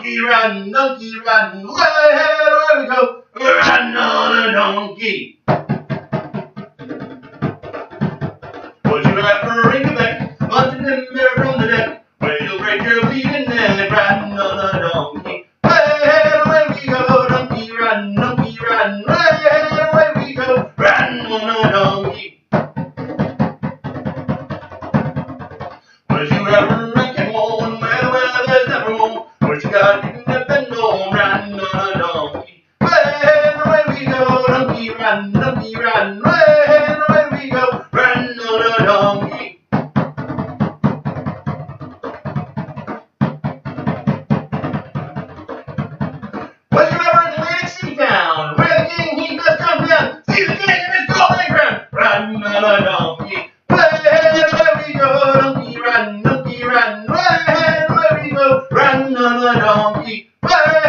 donkey, riding, where we go, riding on a donkey. Would you ever ring a bell, punching them there from the deck, where you'll break your bleeding neck, riding on a donkey. Where we go, donkey, riding, where we go, riding on a donkey. Would you ever reckon home, well, there's never home, what you got to nip and home, riding on a donkey. Where we go, donkey, riding, where we go, riding on a donkey. Was you ever in Atlantic City town, where the king he does come down, see the king in his golden crown, riding on a donkey. Where we go, donkey, riding, where we go, riding on a donkey.